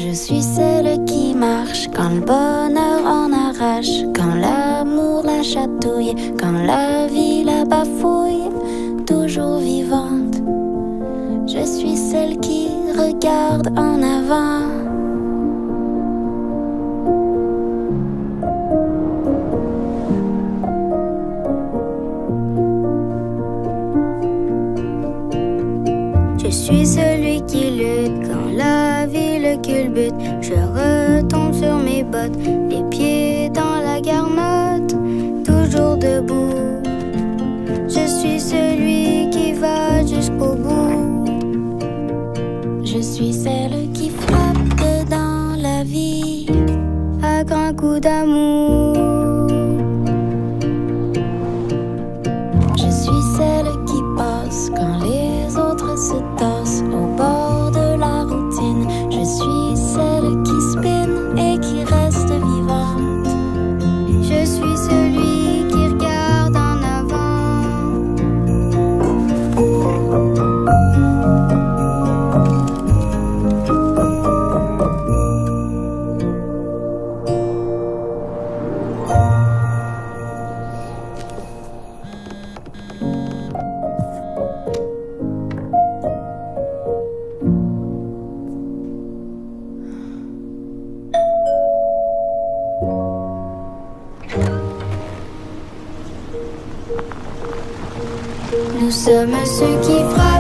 Je suis celle qui marche quand le bonheur en arrache, quand l'amour la chatouille, quand la vie la bafouille, toujours vivante. Je suis celle qui regarde en avant. Je suis celui qui lutte quand la vie le culbute. Je retombe sur mes bottes, les pieds dans la garnotte, toujours debout. Je suis celui qui va jusqu'au bout. Je suis celle qui frappe dans la vie à grands coups d'amour. Je suis celle qui passe quand les autres se tassent au bord de la routine. Je suis celle qui spinne et qui reste vivante. Je suis celui qui regarde en avant. Nous sommes ceux qui frappent.